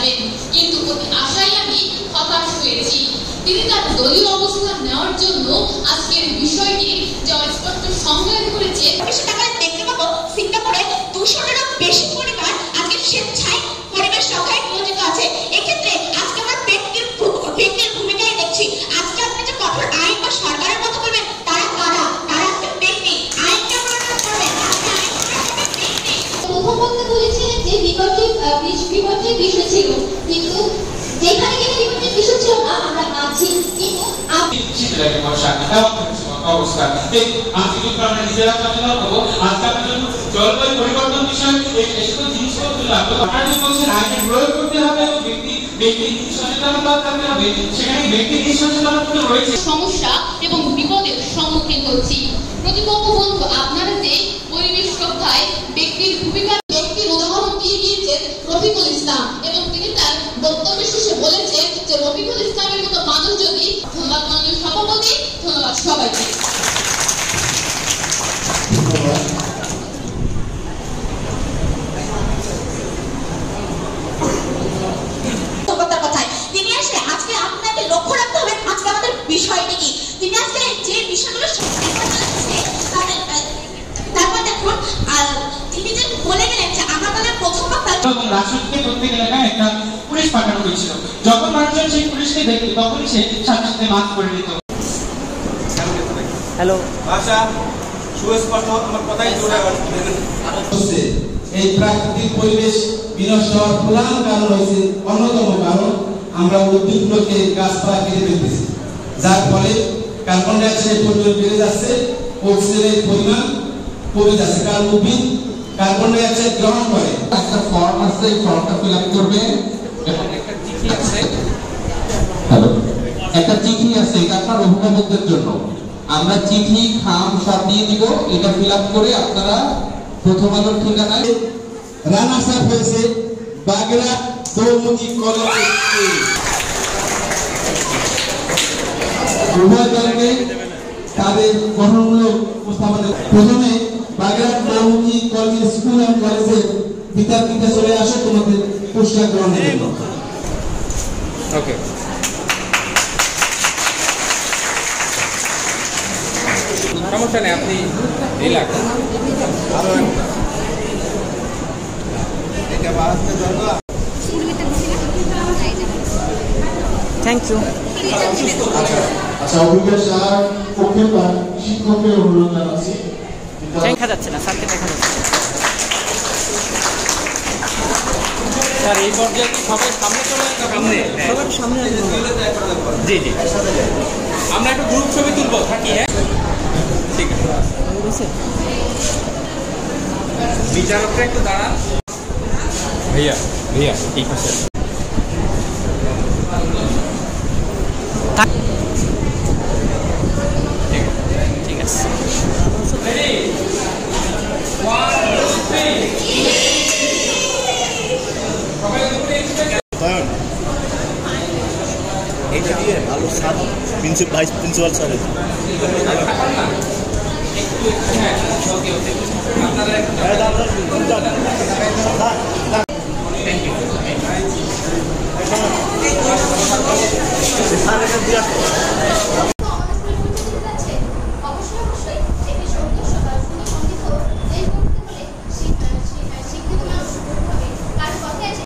পারবেন, কিন্তু অতি আশায় আমি হতাশ হয়েছি। তিনি তার দলীয় অবস্থান নেওয়ার জন্য আজকের বিষয়টি যে স্পষ্ট সংজ্ঞায়িত করেছে। দেখতে পাবো সিঙ্গাপুরে 200-এরও বেশি পরিবার আজকে স্বেচ্ছায় পরিবেশ রক্ষায় নিয়োজিত আছে। এক্ষেত্রে আজকে আমরা ব্যক্তির ভূমিকায় দেখছি। আজকে আপনি যে কঠোর আইন বা সরকারের মতো করবেন, তারা কারা? তারা আজকে ব্যক্তি। আইনটা প্রয়োগ করবেন। প্রথম বক্তা বলেছিলেন যে বিপর্যয় বিষয় ছিল, কিন্তু যেখানে বিপর্যয় বিষয় ছিল না আমরা আছি, কিন্তু শীতলাকে বর্ষা অবস্থা আজকে যদি আমরা নিজেরা সচেতন হবো, আজকে আমরা জলবায়ু পরিবর্তন বিষয়ে এই সকল জিনিসপত্র লাগবে। সরকার বলছেন আইনের প্রয়োগ করতে হবে এবং ব্যক্তি সচেতনতা থাকতে হবে, সেখানে ব্যক্তি সচেতনতা রয়েছে। সমস্যা এবং বিপদের সম্মুখীন হচ্ছি। প্রতিপক্ষ বন্ধু আপনারা যে পরিবেশ রক্ষায় ব্যক্তির ভূমিকা, ব্যক্তির উদাহরণ দিয়ে দিয়েছেন রফিকুল ইসলাম, এবং তিনি তার বক্তব্য শেষে বলেছেন যে রফিকুল ইসলামের মতো মানুষ যদি। ধন্যবাদ মাননীয় সভাপতি, ধন্যবাদ সবাইকে। তিনি আসলে আজকে আপনাকে লক্ষ্য রাখতে হবে আজকে আমাদের বিষয়টি কি। তিনি আজকে যে বিষয়গুলো তারপর দেখুন তিনি যে বলে গেলেন যে আমাদের প্রথম রাষ্ট্রকে করতে গেলে একটা পুলিশ পাঠানো হয়েছিল। যখন মানুষজন সেই পুলিশকে দেখতো তখনই সে সাথে সাথে মাস্ক পরে নিত। হ্যালো ভাষা সুস্পষ্ট আমার কথাই জোরে হচ্ছে এই প্রাকৃতিক পরিবেশ বিনষ্ট হওয়ার প্রধান কারণ হয়েছে, অন্যতম কারণ আমরা উদ্ভিদগুলোকে গাছপালা কেটে ফেলতেছি, যার ফলে কার্বন ডাই অক্সাইড পরিমাণ বেড়ে যাচ্ছে, অক্সিজেনের পরিমাণ কমে যাচ্ছে, কারণ উদ্ভিদ কার্বন ডাই অক্সাইড গ্রহণ করে। একটা ফর্ম আছে, এই ফর্মটা ফিল আপ করবে এবং একটা চিঠি আছে। হ্যালো, একটা চিঠি আছে, এটা আপনার অভিভাবকদের জন্য। আমরা চিঠি খাম সব দিয়ে দিব, এটা ফিল আপ করে আপনারা প্রথম আলোর ঠিকানায়। রানার্স আপ হয়েছে বাগেরহাট দৌমুখী কলেজ। উভয় দলকে তাদের গঠনমূলক উপস্থাপনা। প্রথমে Bagerhat Doumukhi college school and কলেজের বিদ্যার্থীরা চলে আসে তোমাদের পুরস্কার গ্রহণের জন্য। ওকে, সমস্যা নেই, আপনি রিল্যাক্স। Thank you. আচ্ছা, অভিজ্ঞতা স্যার পক্ষে শিক্ষকের অনুরোধ জানাচ্ছি। দেখা যাচ্ছে না, স্যারকে দেখা যাচ্ছে। স্যার এই পর্যায়ে কি সবাই সামনে চলে আসবে? সবার সামনে জি জি, আমরা একটু গ্রুপ ছবি তুলবো থাকি। হ্যাঁ ঠিক আছে, বিচারকরা একটু দাঁড়ান। ভাইয়া ভাইয়া ঠিক আছে। ঠিক আছে, এটা দিয়ে ভালো স্যার ভাইস প্রিন্সিপাল স্যারের আপনারা